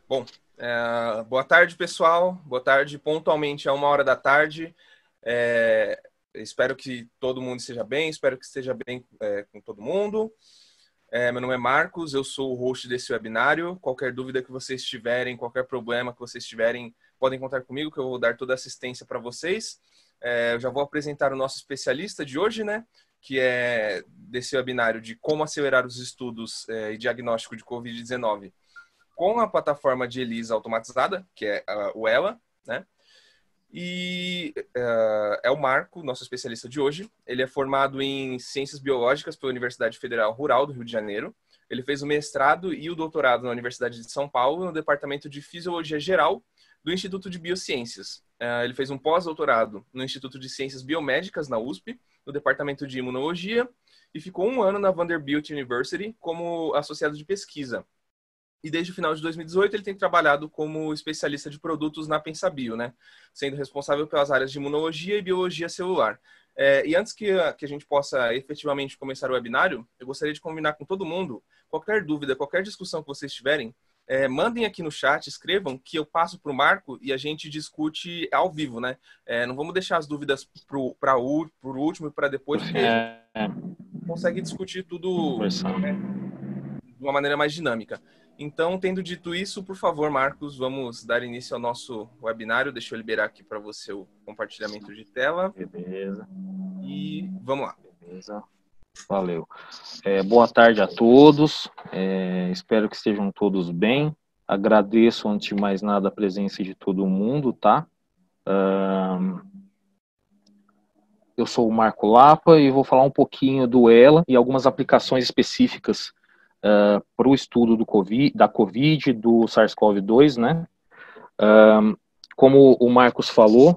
Bom, boa tarde, pessoal. Boa tarde, pontualmente a 1h da tarde. Espero que todo mundo esteja bem, espero que esteja bem com todo mundo. Meu nome é Marcos, eu sou o host desse webinário. Qualquer dúvida que vocês tiverem, qualquer problema que vocês tiverem, podem contar comigo, que eu vou dar toda a assistência para vocês. Eu já vou apresentar o nosso especialista de hoje, né? Que é desse webinário de como acelerar os estudos e diagnóstico de Covid-19 com a plataforma de ELISA automatizada, que é o ELA, né? E é o Marco, nosso especialista de hoje. Ele é formado em Ciências Biológicas pela Universidade Federal Rural do Rio de Janeiro. Ele fez o mestrado e o doutorado na Universidade de São Paulo, no Departamento de Fisiologia Geral do Instituto de Biociências. Ele fez um pós-doutorado no Instituto de Ciências Biomédicas, na USP, no Departamento de Imunologia, e ficou 1 ano na Vanderbilt University como associado de pesquisa. E desde o final de 2018 ele tem trabalhado como especialista de produtos na Pensabio, né? Sendo responsável pelas áreas de imunologia e biologia celular. E antes que a gente possa efetivamente começar o webinário, eu gostaria de combinar com todo mundo, qualquer dúvida, qualquer discussão que vocês tiverem, mandem aqui no chat, escrevam, que eu passo para o Marco e a gente discute ao vivo, né? Não vamos deixar as dúvidas por último e para depois, porque a gente consegue discutir tudo, né, de uma maneira mais dinâmica. Então, tendo dito isso, por favor, Marcos, vamos dar início ao nosso webinário. Deixa eu liberar aqui para você o compartilhamento de tela. Beleza. E vamos lá. Beleza. Valeu. Boa tarde a todos. Espero que estejam todos bem. Agradeço, antes de mais nada, a presença de todo mundo, tá? Eu sou o Marco Lapa e vou falar um pouquinho do ELA e algumas aplicações específicas para o estudo da COVID, do SARS-CoV-2, né? Como o Marcos falou,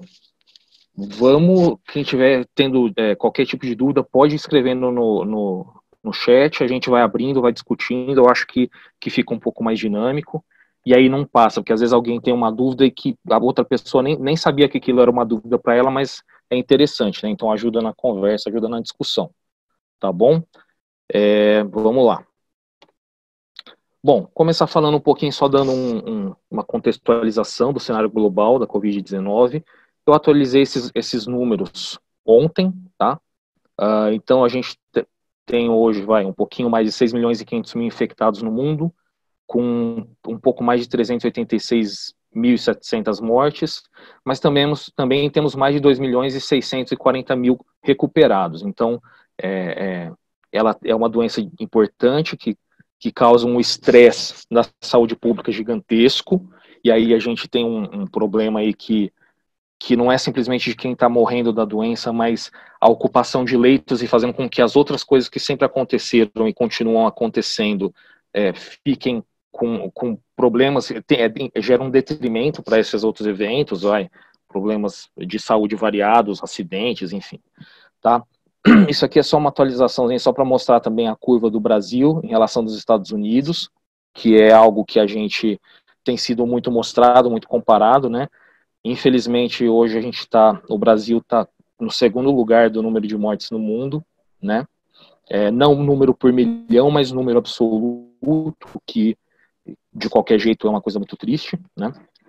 quem tiver tendo qualquer tipo de dúvida, pode ir escrevendo no chat, a gente vai abrindo, vai discutindo, eu acho que fica um pouco mais dinâmico, e aí não passa, porque às vezes alguém tem uma dúvida e que a outra pessoa nem sabia que aquilo era uma dúvida para ela, mas é interessante, né? Então ajuda na conversa, ajuda na discussão, tá bom? Vamos lá. Bom, começar falando um pouquinho, só dando uma contextualização do cenário global da Covid-19. Eu atualizei esses números ontem, tá? Então a gente tem hoje, um pouquinho mais de 6 milhões e 500 mil infectados no mundo, com um pouco mais de 386.700 mortes, mas também temos mais de 2 milhões e 640 mil recuperados. Então, ela é uma doença importante que causa um estresse na saúde pública gigantesco, e aí a gente tem um problema aí que não é simplesmente de quem está morrendo da doença, mas a ocupação de leitos e fazendo com que as outras coisas que sempre aconteceram e continuam acontecendo fiquem com problemas, gera um detrimento para esses outros eventos, problemas de saúde variados, acidentes, enfim, tá? Isso aqui é só uma atualização, só para mostrar também a curva do Brasil em relação dos Estados Unidos, que é algo que a gente tem sido muito mostrado, muito comparado, né? Infelizmente, hoje o Brasil está no segundo lugar do número de mortes no mundo, né? Não número por milhão, mas número absoluto, que de qualquer jeito é uma coisa muito triste, né?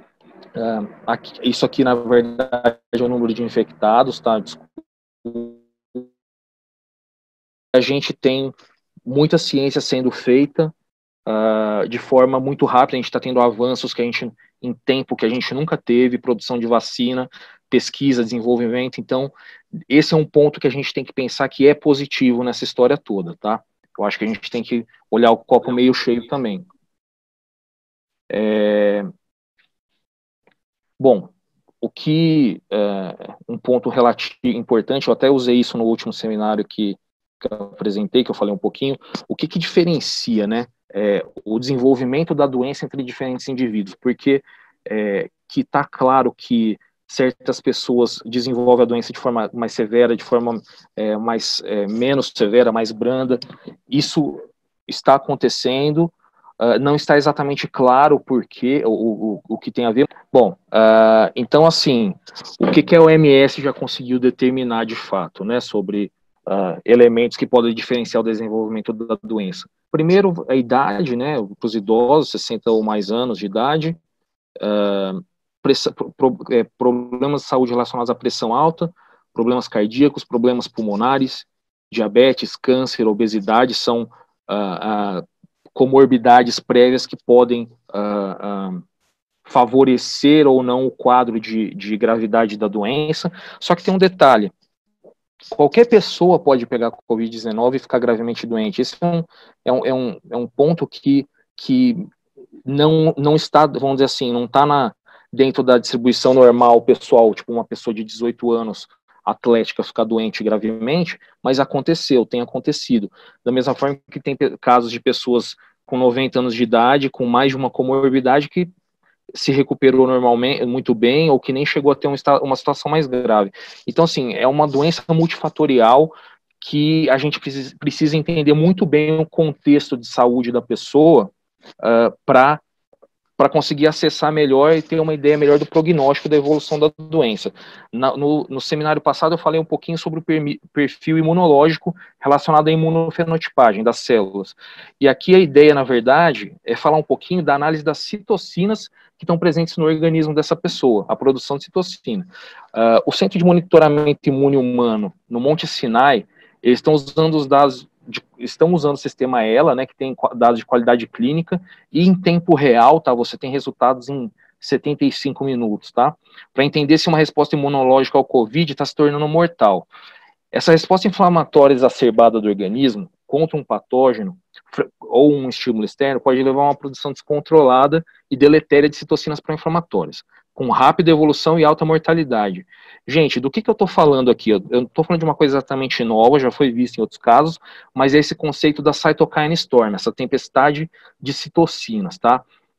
Isso aqui, na verdade, é o número de infectados, tá? A gente tem muita ciência sendo feita de forma muito rápida, a gente está tendo avanços em tempo que a gente nunca teve, produção de vacina, pesquisa, desenvolvimento, então esse é um ponto que a gente tem que pensar que é positivo nessa história toda, tá? Eu acho que a gente tem que olhar o copo meio cheio também. Bom, um ponto relativo importante, eu até usei isso no último seminário que eu apresentei, que eu falei um pouquinho, o que diferencia, né, o desenvolvimento da doença entre diferentes indivíduos, porque que está claro que certas pessoas desenvolvem a doença de forma mais severa, de forma menos severa, mais branda, isso está acontecendo, não está exatamente claro por quê, o que tem a ver. Bom, então assim, o que a OMS já conseguiu determinar de fato, né, sobre elementos que podem diferenciar o desenvolvimento da doença. primeiro, a idade, né, para os idosos, 60 ou mais anos de idade, problemas de saúde relacionados à pressão alta, problemas cardíacos, problemas pulmonares, diabetes, câncer, obesidade, são comorbidades prévias que podem favorecer ou não o quadro de gravidade da doença. Só que tem um detalhe: qualquer pessoa pode pegar Covid-19 e ficar gravemente doente. Esse é um ponto que não está, vamos dizer assim, não está dentro da distribuição normal pessoal, tipo uma pessoa de 18 anos atlética ficar doente gravemente, mas tem acontecido. Da mesma forma que tem casos de pessoas com 90 anos de idade, com mais de uma comorbidade, que se recuperou normalmente, muito bem, ou que nem chegou a ter uma situação mais grave. Então, assim, é uma doença multifatorial que a gente precisa entender muito bem o contexto de saúde da pessoa para conseguir acessar melhor e ter uma ideia melhor do prognóstico da evolução da doença. No seminário passado eu falei um pouquinho sobre o perfil imunológico relacionado à imunofenotipagem das células. E aqui a ideia, na verdade, é falar um pouquinho da análise das citocinas que estão presentes no organismo dessa pessoa, a produção de citocina. O Centro de Monitoramento Imune Humano, no Monte Sinai, eles estão usando os dados estão usando o sistema ELA, né, que tem dados de qualidade clínica, e em tempo real, tá, você tem resultados em 75 minutos, tá, para entender se uma resposta imunológica ao COVID está se tornando mortal. Essa resposta inflamatória exacerbada do organismo contra um patógeno ou um estímulo externo pode levar a uma produção descontrolada e deletéria de citocinas pró-inflamatórias, com rápida evolução e alta mortalidade. Gente, do que eu estou falando aqui? Eu não estou falando de uma coisa exatamente nova, já foi visto em outros casos, mas é esse conceito da cytokine storm, essa tempestade de citocinas, tá?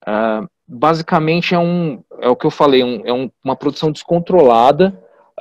Basicamente é o que eu falei, uma produção descontrolada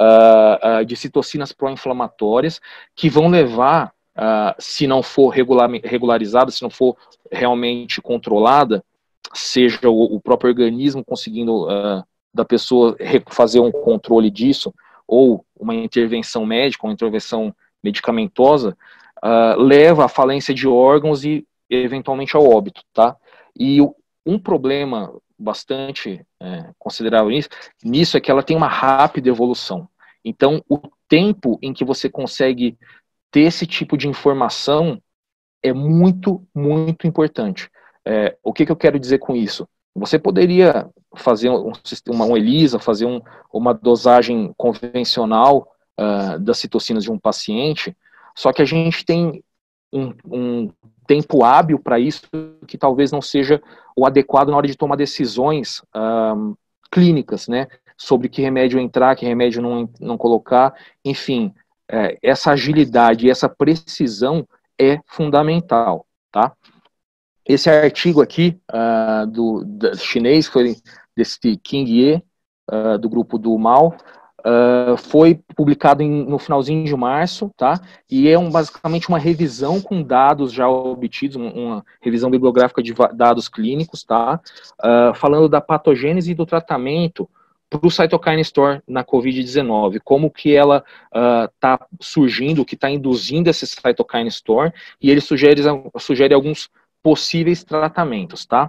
de citocinas pró-inflamatórias que vão levar, se não for regularizada, se não for realmente controlada, seja o próprio organismo conseguindo da pessoa fazer um controle disso, ou uma intervenção médica, uma intervenção medicamentosa, leva à falência de órgãos e eventualmente ao óbito, tá? E um problema bastante considerável nisso é que ela tem uma rápida evolução. Então, o tempo em que você consegue ter esse tipo de informação é muito, muito importante. O que eu quero dizer com isso? Você poderia fazer uma ELISA, fazer uma dosagem convencional das citocinas de um paciente, só que a gente tem um tempo hábil para isso que talvez não seja o adequado na hora de tomar decisões clínicas, né? Sobre que remédio entrar, que remédio não colocar, enfim, essa agilidade e essa precisão é fundamental, tá? Esse artigo aqui, do chinês, foi desse King Ye, do grupo do Mao, foi publicado no finalzinho de março, tá? E é basicamente uma revisão com dados já obtidos, uma revisão bibliográfica de dados clínicos, tá? Falando da patogênese e do tratamento para o cytokine storm na COVID-19, como que ela está surgindo, o que está induzindo esse cytokine storm, e ele sugere alguns possíveis tratamentos, tá?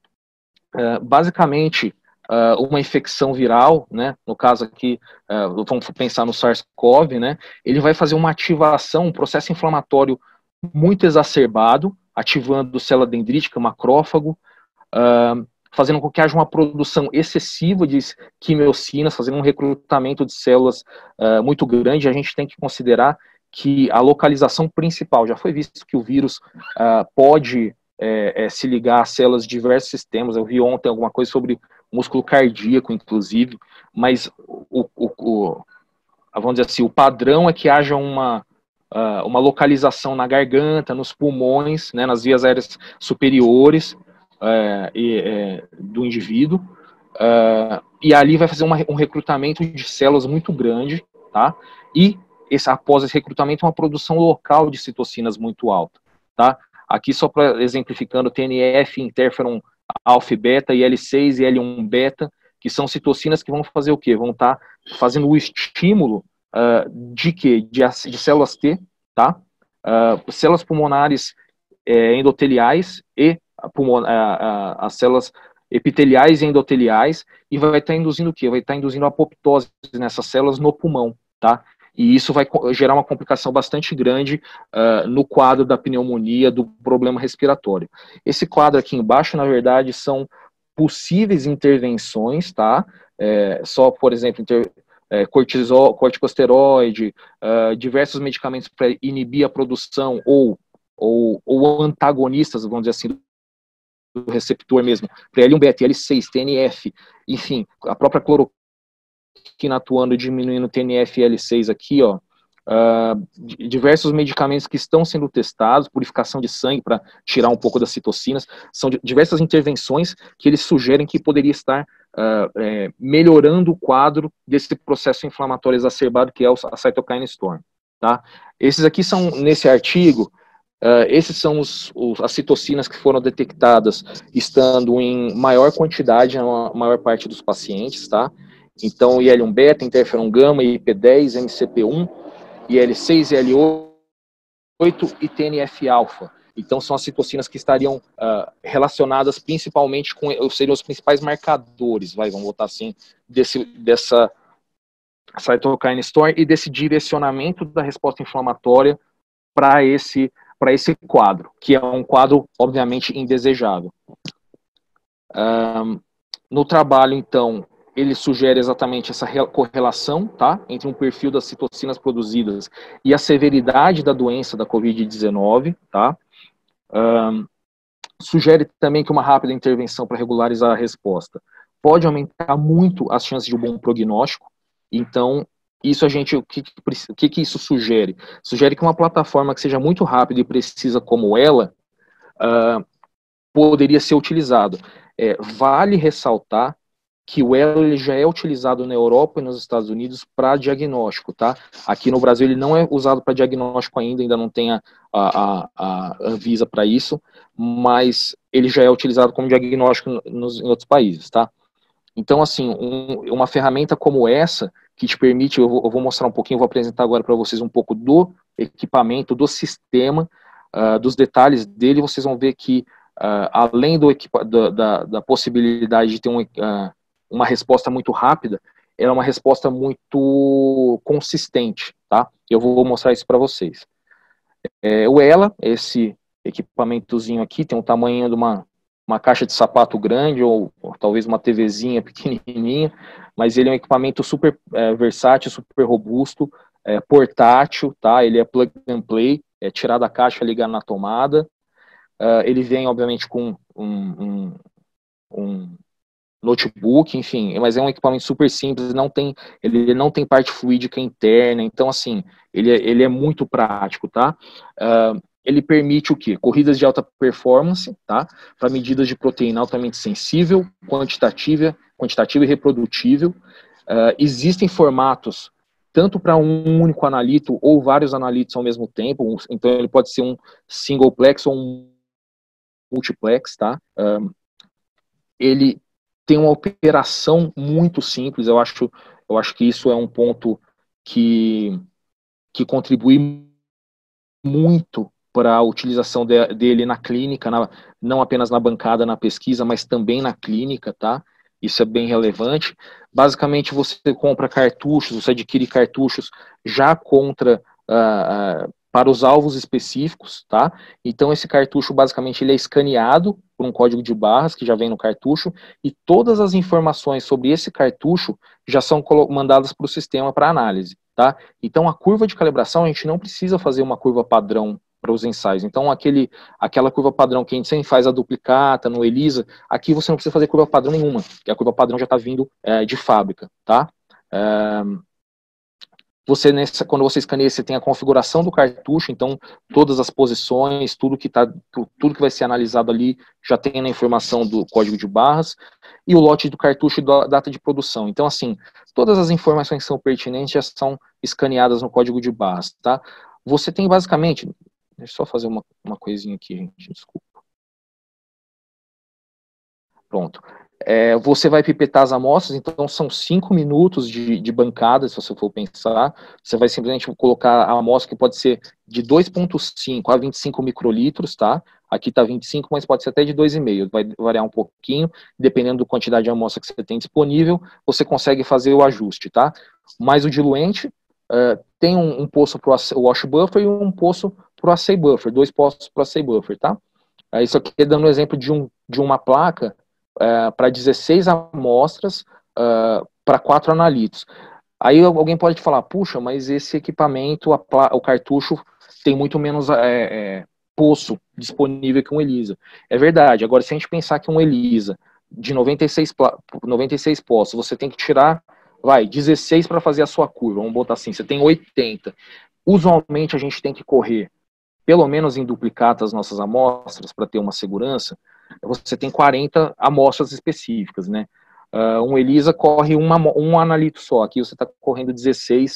Basicamente, uma infecção viral, né, no caso aqui, vamos pensar no SARS-CoV, né, ele vai fazer uma ativação, um processo inflamatório muito exacerbado, ativando célula dendrítica, macrófago, fazendo com que haja uma produção excessiva de quimiocinas, fazendo um recrutamento de células muito grande. A gente tem que considerar que a localização principal, já foi visto que o vírus pode se ligar a células de diversos sistemas. Eu vi ontem alguma coisa sobre músculo cardíaco, inclusive, mas vamos dizer assim, o padrão é que haja uma localização na garganta, nos pulmões, né, nas vias aéreas superiores do indivíduo, e ali vai fazer um recrutamento de células muito grande, tá? E após esse recrutamento, uma produção local de citocinas muito alta, tá? Aqui só para exemplificando, TNF, interferon alfa e beta, IL-6 e L1 beta, que são citocinas que vão fazer o quê? Vão estar fazendo o estímulo de quê? De células T, tá? Células pulmonares endoteliais e as células epiteliais e endoteliais, e vai estar induzindo o quê? Vai estar induzindo a apoptose nessas células no pulmão, tá? E isso vai gerar uma complicação bastante grande no quadro da pneumonia, do problema respiratório. Esse quadro aqui embaixo, na verdade, são possíveis intervenções, tá? Só, por exemplo, corticosteroide, diversos medicamentos para inibir a produção ou antagonistas, vamos dizer assim, do receptor mesmo, para L1-beta, L6, TNF, enfim, a própria cloroquina atuando, diminuindo TNF e L6 aqui, ó, diversos medicamentos que estão sendo testados, purificação de sangue para tirar um pouco das citocinas, são diversas intervenções que eles sugerem que poderia estar melhorando o quadro desse processo inflamatório exacerbado que é a cytokine storm, tá? Esses aqui são, nesse artigo, esses são as citocinas que foram detectadas estando em maior quantidade na maior parte dos pacientes, tá? Então, IL-1-beta, interferon gama, IP10, MCP1, IL-6, IL-8 e TNF-alfa. Então, são as citocinas que estariam relacionadas principalmente com, seriam os principais marcadores, vamos botar assim, dessa cytokine storm e desse direcionamento da resposta inflamatória para esse quadro, que é um quadro, obviamente, indesejável. No trabalho, então, ele sugere exatamente essa correlação, tá, entre um perfil das citocinas produzidas e a severidade da doença da Covid-19, tá. Sugere também que uma rápida intervenção para regularizar a resposta pode aumentar muito as chances de um bom prognóstico. Então, isso o que isso sugere? Sugere que uma plataforma que seja muito rápida e precisa como ela poderia ser utilizado. Vale ressaltar que o ELA ele já é utilizado na Europa e nos Estados Unidos para diagnóstico, tá? Aqui no Brasil ele não é usado para diagnóstico ainda não tem a Anvisa para isso, mas ele já é utilizado como diagnóstico em outros países, tá? Então, assim, uma ferramenta como essa, que te permite, eu vou mostrar um pouquinho, vou apresentar agora para vocês um pouco do equipamento, do sistema, dos detalhes dele, vocês vão ver que, além da possibilidade de ter uma resposta muito rápida, é uma resposta muito consistente, tá? Eu vou mostrar isso para vocês. O ELA, esse equipamentozinho aqui, tem o tamanho de uma caixa de sapato grande, ou talvez uma TVzinha pequenininha, mas ele é um equipamento super versátil, super robusto, portátil, tá? Ele é plug and play, é tirar da caixa, ligar na tomada. Ele vem, obviamente, com um notebook, enfim, mas é um equipamento super simples, ele não tem parte fluídica interna, então, assim, ele é muito prático, tá? Ele permite o quê? Corridas de alta performance, tá? Para medidas de proteína altamente sensível, quantitativa e reprodutível. Existem formatos tanto para um único analito ou vários analitos ao mesmo tempo, então ele pode ser um singleplex ou um multiplex, tá? Ele tem uma operação muito simples, eu acho que isso é um ponto que contribui muito para a utilização dele na clínica, não apenas na bancada, na pesquisa, mas também na clínica, tá? Isso é bem relevante. Basicamente, você compra cartuchos, você adquire cartuchos já para os alvos específicos, tá? Então, esse cartucho, basicamente, ele é escaneado por um código de barras que já vem no cartucho, e todas as informações sobre esse cartucho já são mandadas para o sistema para análise, tá? Então, a curva de calibração, a gente não precisa fazer uma curva padrão para os ensaios. Então, aquela curva padrão que a gente sempre faz a duplicata, no ELISA, aqui você não precisa fazer curva padrão nenhuma, porque a curva padrão já está vindo de fábrica, tá? Quando você escaneia, você tem a configuração do cartucho, então todas as posições, tudo que vai ser analisado ali já tem na informação do código de barras, e o lote do cartucho e da data de produção. Então, assim, todas as informações que são pertinentes já são escaneadas no código de barras, tá? Você tem basicamente, deixa eu só fazer uma coisinha aqui, gente, desculpa. Pronto. Você vai pipetar as amostras, então são 5 minutos de bancada, se você for pensar. Você vai simplesmente colocar a amostra que pode ser de 2,5 a 25 microlitros, tá? Aqui está 25, mas pode ser até de 2,5, vai variar um pouquinho, dependendo da quantidade de amostra que você tem disponível, você consegue fazer o ajuste, tá? Mas o diluente tem um poço para o wash buffer e um poço para o assay buffer, 2 poços para o assay buffer, tá? Isso aqui é dando um exemplo de uma placa para 16 amostras para 4 analitos. Aí alguém pode falar, puxa, mas esse equipamento, o cartucho, tem muito menos poço disponível que um ELISA. É verdade. Agora, se a gente pensar que um ELISA de 96 poços, você tem que tirar, 16 para fazer a sua curva, vamos botar assim, você tem 80. Usualmente a gente tem que correr pelo menos em duplicata as nossas amostras para ter uma segurança. Você tem 40 amostras específicas, né? Um ELISA corre um analito só. Aqui você está correndo 16,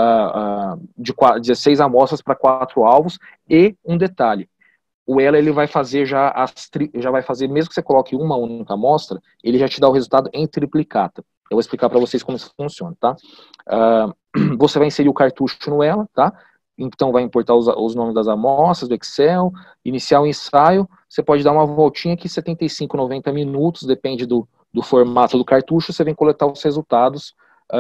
16 amostras para 4 alvos. E um detalhe: o ELA ele vai fazer já vai fazer, mesmo que você coloque uma única amostra, ele já te dá o resultado em triplicata. Eu vou explicar para vocês como isso funciona, tá? Você vai inserir o cartucho no ELA, tá? Então vai importar os nomes das amostras do Excel, iniciar o ensaio, você pode dar uma voltinha aqui, 75, 90 minutos, depende do formato do cartucho, você vem coletar os resultados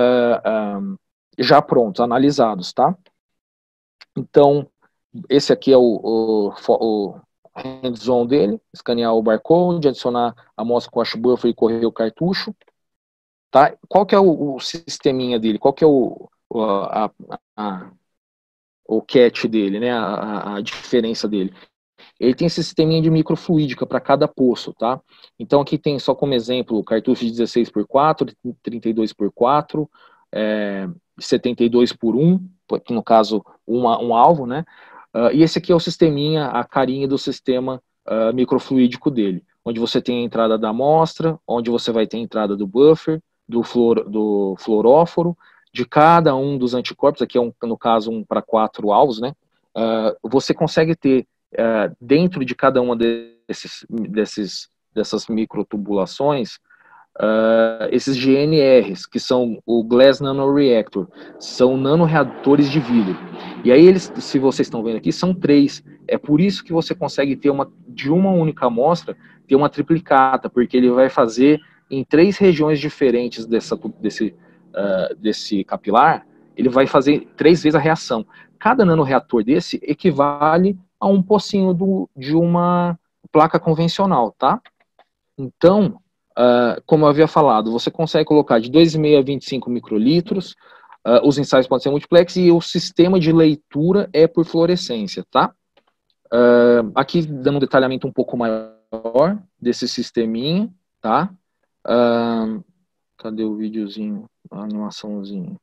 já prontos, analisados, tá? Então, esse aqui é o hands-on dele, escanear o barcode, adicionar a amostra com wash buffer e correr o cartucho, tá? Qual que é o sisteminha dele? Qual que é o catch dele, né? A diferença dele. Ele tem esse sisteminha de microfluídica para cada poço, tá? Então aqui tem só como exemplo o cartucho de 16 por 4, 32 por 4, 72 por 1, que no caso um alvo, né? E esse aqui é o sisteminha, a carinha do sistema microfluídico dele, onde você tem a entrada da amostra, onde você vai ter a entrada do buffer, do fluoróforo, de cada um dos anticorpos, aqui é no caso um para 4 alvos, né? Você consegue ter dentro de cada uma dessas microtubulações esses GNRs, que são o Glass Nanoreactor, são nanoreatores de vidro. E aí eles, se vocês estão vendo aqui, são 3. É por isso que você consegue ter de uma única amostra, ter uma triplicata, porque ele vai fazer em 3 regiões diferentes desse capilar, ele vai fazer 3 vezes a reação. Cada nanoreator desse equivale a um pocinho de uma placa convencional, tá? Então, como eu havia falado, você consegue colocar de 2,5 a 25 microlitros, os ensaios podem ser multiplex e o sistema de leitura é por fluorescência, tá? Aqui dando um detalhamento um pouco maior desse sisteminha, tá? Cadê o videozinho, a animaçãozinha?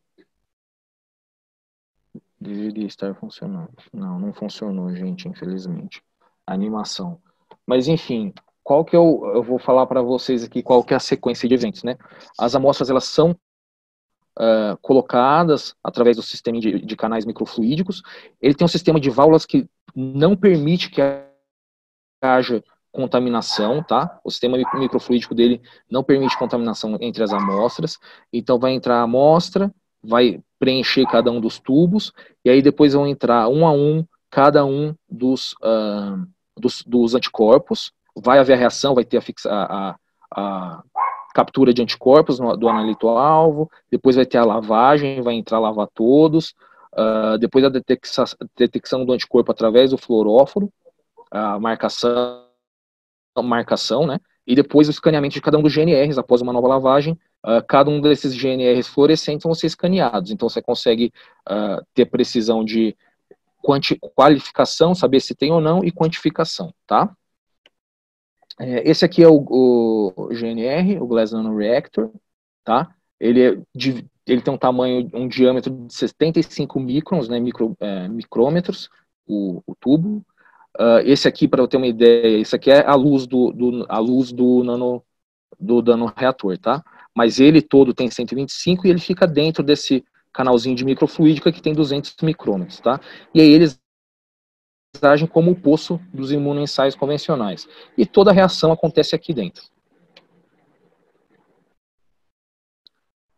Deveria estar funcionando. Não funcionou, gente, infelizmente. A animação. Mas, enfim, eu vou falar para vocês aqui qual que é a sequência de eventos, né? As amostras, elas são colocadas através do sistema de canais microfluídicos. Ele tem um sistema de válvulas que não permite que haja contaminação, tá? O sistema microfluídico dele não permite contaminação entre as amostras. Então, vai entrar a amostra, vai preencher cada um dos tubos, e aí depois vão entrar um a um cada um dos anticorpos. Vai haver a reação, vai ter a captura de anticorpos do analito-alvo, depois vai ter a lavagem, vai entrar lavar todos, depois a detecção do anticorpo através do fluoróforo, a marcação, né? E depois o escaneamento de cada um dos GNRs após uma nova lavagem. Cada um desses GNRs fluorescentes vão ser escaneados. Então você consegue ter precisão de qualificação, saber se tem ou não, e quantificação, tá? Esse aqui é o GNR, o Glass Nanoreactor, tá? Ele tem um diâmetro de 75 microns, né, micrômetros, o tubo. Esse aqui, para eu ter uma ideia, esse aqui é a luz do nanoreator, tá? Mas ele todo tem 125 e ele fica dentro desse canalzinho de microfluídica que tem 200 micrômetros, tá? E aí eles agem como o poço dos imunoensaios convencionais. E toda a reação acontece aqui dentro.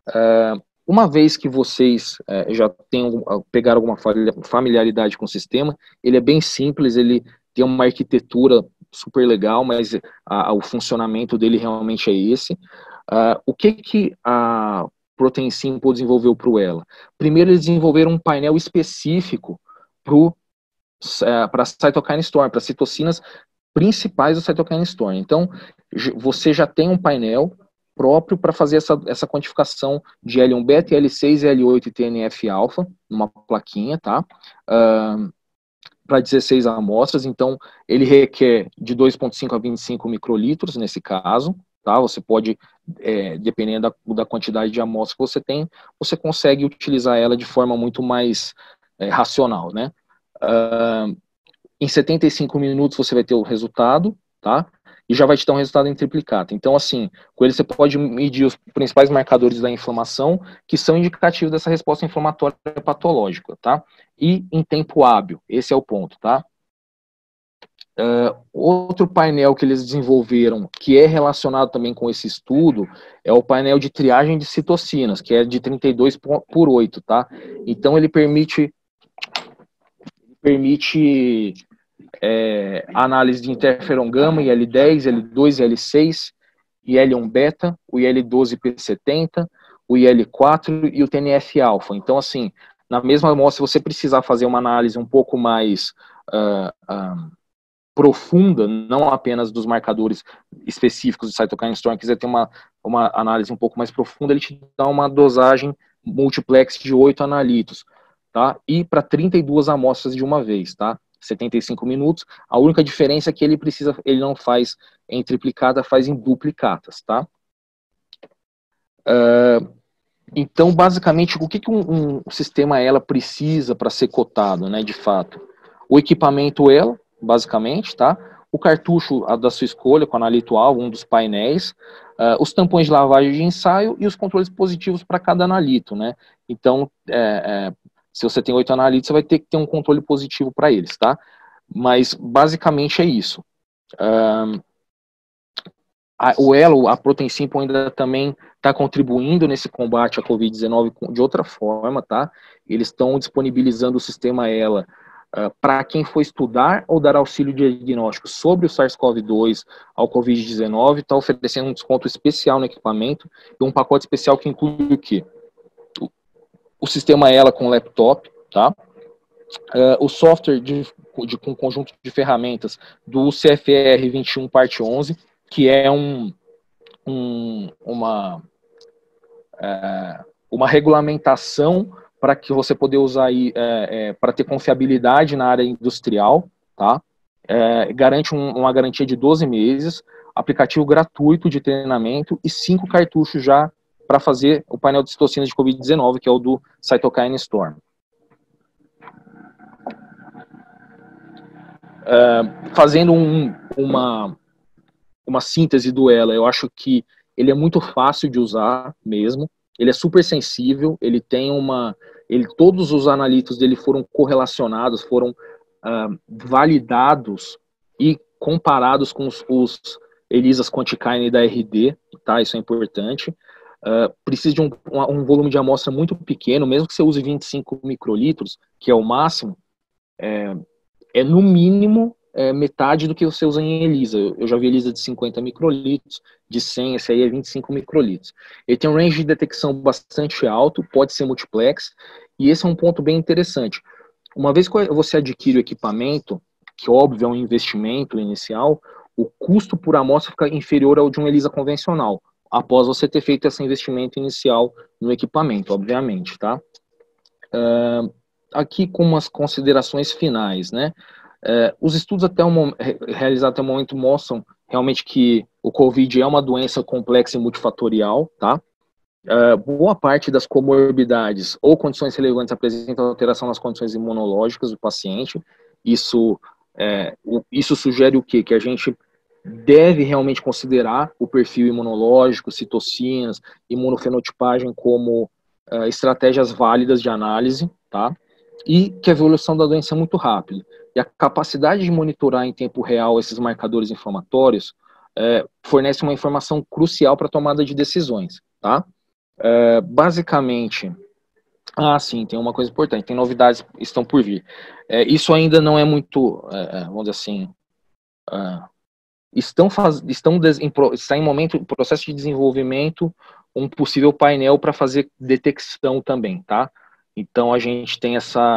Uma vez que vocês já pegaram alguma familiaridade com o sistema, ele é bem simples, ele tem uma arquitetura super legal, mas o funcionamento dele realmente é esse. O que a Protein Simple desenvolveu para o Ela? Primeiro, eles desenvolveram um painel específico para Cytokine Storm, para citocinas principais do Cytokine Storm. Então, você já tem um painel próprio para fazer essa quantificação de L1 beta, L6, L8 e TNF-alfa, numa plaquinha, tá? Para 16 amostras, então ele requer de 2,5 a 25 microlitros nesse caso, tá? Você pode, dependendo da quantidade de amostras que você tem, você consegue utilizar ela de forma muito mais racional, né? Em 75 minutos você vai ter o resultado, tá? E já vai te dar um resultado em triplicata. Então, assim, com ele você pode medir os principais marcadores da inflamação, que são indicativos dessa resposta inflamatória patológica, tá? E em tempo hábil, esse é o ponto, tá? Outro painel que eles desenvolveram, que é relacionado também com esse estudo, é o painel de triagem de citocinas, que é de 32 por 8, tá? Então, ele permite análise de interferon gama, IL-10, L2, IL-6, IL-1 beta, o IL-12P70, o IL-4 e o TNF-alfa. Então, assim, na mesma amostra, se você precisar fazer uma análise um pouco mais profunda, não apenas dos marcadores específicos de Cytokine Storm, quiser ter uma análise um pouco mais profunda, ele te dá uma dosagem multiplex de 8 analitos, tá? E para 32 amostras de uma vez, tá? 75 minutos. A única diferença é que ele não faz em triplicata, faz em duplicatas, tá? Então, basicamente, o que um sistema ELA precisa para ser cotado, né, de fato? O equipamento ELA, basicamente, tá? O cartucho da sua escolha, com analito-alvo, um dos painéis, os tampões de lavagem de ensaio e os controles positivos para cada analito, né? Então, se você tem 8 analitos, você vai ter que ter um controle positivo para eles, tá? Mas, basicamente, é isso. O Elo, a Protein Simple ainda também está contribuindo nesse combate à Covid-19 de outra forma, tá? Eles estão disponibilizando o sistema ELA para quem for estudar ou dar auxílio diagnóstico sobre o SARS-CoV-2 ao Covid-19, está oferecendo um desconto especial no equipamento e um pacote especial que inclui o quê? O sistema ELA com laptop, tá? O software com conjunto de ferramentas do CFR 21 parte 11, que é uma regulamentação para que você poder usar aí, para ter confiabilidade na área industrial, tá? Garante uma garantia de 12 meses, aplicativo gratuito de treinamento e 5 cartuchos já para fazer o painel de citocinas de Covid-19, que é o do Cytokine Storm. Fazendo uma síntese do ELA, eu acho que ele é muito fácil de usar mesmo, ele é super sensível, ele tem todos os analitos dele foram correlacionados, foram validados e comparados com os ELISAs Quantikine da RD, tá? Isso é importante. Precisa de um volume de amostra muito pequeno, mesmo que você use 25 microlitros, que é o máximo, no mínimo metade do que você usa em ELISA. Eu já vi ELISA de 50 microlitros, de 100, esse aí é 25 microlitros. Ele tem um range de detecção bastante alto, pode ser multiplex, e esse é um ponto bem interessante. Uma vez que você adquire o equipamento, que óbvio é um investimento inicial, o custo por amostra fica inferior ao de um ELISA convencional, após você ter feito esse investimento inicial no equipamento, obviamente, tá? Aqui com umas considerações finais, né? Os estudos realizados até o momento mostram realmente que o COVID é uma doença complexa e multifatorial, tá? Boa parte das comorbidades ou condições relevantes apresentam alteração nas condições imunológicas do paciente. Isso sugere o quê? Que a gente deve realmente considerar o perfil imunológico, citocinas, imunofenotipagem como estratégias válidas de análise, tá? E que a evolução da doença é muito rápida. E a capacidade de monitorar em tempo real esses marcadores inflamatórios fornece uma informação crucial para a tomada de decisões, tá? Basicamente, sim, tem uma coisa importante, tem novidades que estão por vir. Isso ainda não é muito, vamos dizer assim, está em processo de desenvolvimento um possível painel para fazer detecção também, tá? Então a gente tem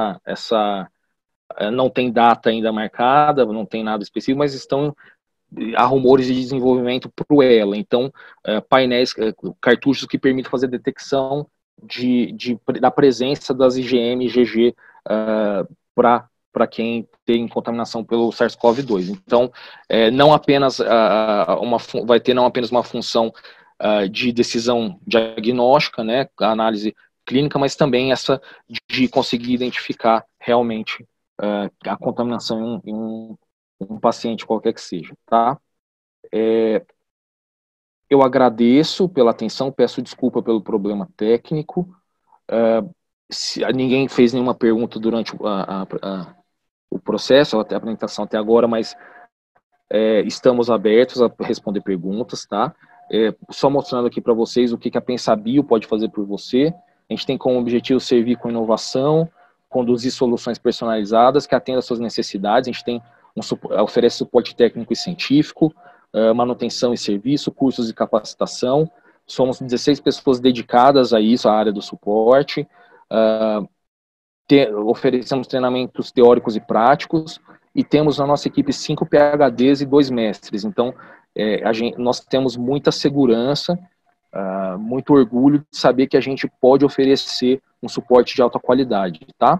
não tem data ainda marcada, não tem nada específico, mas há rumores de desenvolvimento para o ELA. Então, painéis, cartuchos que permitem fazer detecção da presença das IgM e IgG para quem tem contaminação pelo SARS-CoV-2. Então, não apenas vai ter não apenas uma função de decisão diagnóstica, né, a análise clínica, mas também essa de conseguir identificar realmente a contaminação em um paciente qualquer que seja, tá? Eu agradeço pela atenção, peço desculpa pelo problema técnico. Se ninguém fez nenhuma pergunta durante o processo, a apresentação até agora, mas estamos abertos a responder perguntas, tá? Só mostrando aqui para vocês o que a Pensabio pode fazer por você. A gente tem como objetivo servir com inovação, conduzir soluções personalizadas que atendam às suas necessidades. A gente tem oferece suporte técnico e científico, manutenção e serviço, cursos de capacitação. Somos 16 pessoas dedicadas a isso, à área do suporte. Oferecemos treinamentos teóricos e práticos e temos na nossa equipe 5 PhDs e 2 mestres. Então, nós temos muita segurança, muito orgulho de saber que a gente pode oferecer um suporte de alta qualidade, tá?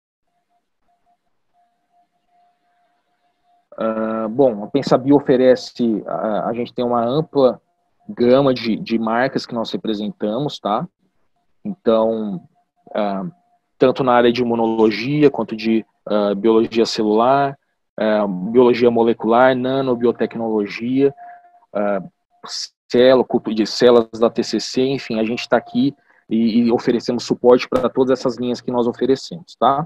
Bom, a Pensabio oferece, a gente tem uma ampla gama de marcas que nós representamos, tá? Então, tanto na área de imunologia, quanto de biologia celular, biologia molecular, nanobiotecnologia, culto de células da TCC, enfim, a gente está aqui e oferecemos suporte para todas essas linhas que nós oferecemos, tá?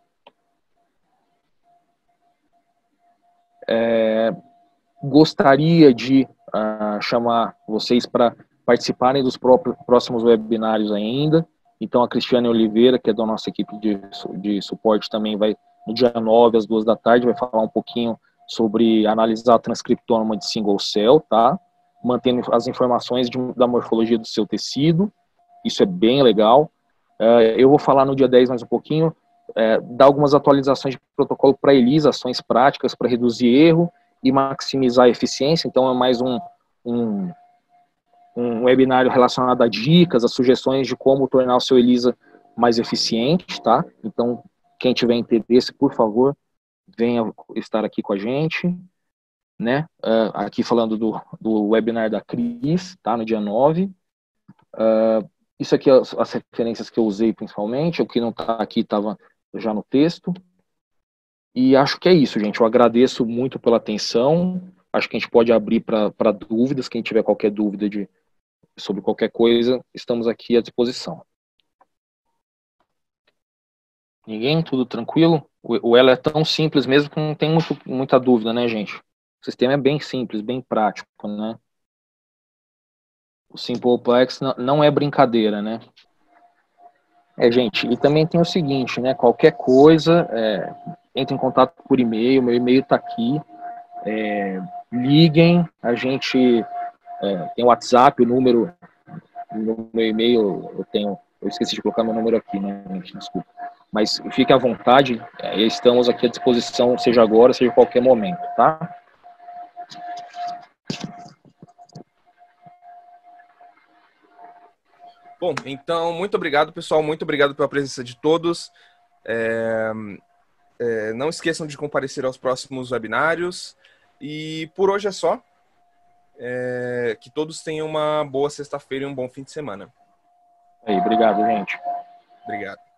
Gostaria de chamar vocês para participarem dos próximos webinários ainda. Então, a Cristiane Oliveira, que é da nossa equipe de suporte, também vai, no dia 9, às 2 da tarde, vai falar um pouquinho sobre analisar a transcriptoma de single cell, tá? Mantendo as informações da morfologia do seu tecido. Isso é bem legal. Eu vou falar no dia 10 mais um pouquinho, dar algumas atualizações de protocolo para ELISA, ações práticas para reduzir erro e maximizar a eficiência. Então, é mais um webinário relacionado a dicas, a sugestões de como tornar o seu ELISA mais eficiente, tá? Então, quem tiver interesse, por favor, venha estar aqui com a gente, né? Aqui falando do webinar da Cris, tá? No dia 9. Isso aqui, as referências que eu usei principalmente, o que não está aqui estava já no texto. E acho que é isso, gente. Eu agradeço muito pela atenção. Acho que a gente pode abrir para dúvidas. Quem tiver qualquer dúvida sobre qualquer coisa, estamos aqui à disposição. Ninguém? Tudo tranquilo? O Ela é tão simples mesmo que não tem muita dúvida, né, gente? O sistema é bem simples, bem prático, né? O Simpleplex não é brincadeira, né? Gente, e também tem o seguinte, né? Qualquer coisa, entre em contato por e-mail, meu e-mail está aqui. Liguem, a gente tem o WhatsApp, o número no meu e-mail, eu esqueci de colocar meu número aqui, né, gente? Desculpa. Mas fique à vontade, estamos aqui à disposição, seja agora, seja em qualquer momento, tá? Bom, então, muito obrigado, pessoal. Muito obrigado pela presença de todos. Não esqueçam de comparecer aos próximos webinários. E por hoje é só. Que todos tenham uma boa sexta-feira e um bom fim de semana. Obrigado, gente. Obrigado.